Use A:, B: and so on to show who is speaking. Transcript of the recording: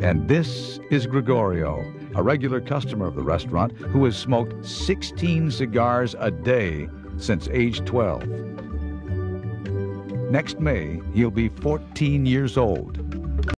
A: And this is Gregorio, a regular customer of the restaurant who has smoked 16 cigars a day since age 12. Next May, he'll be 14 years old.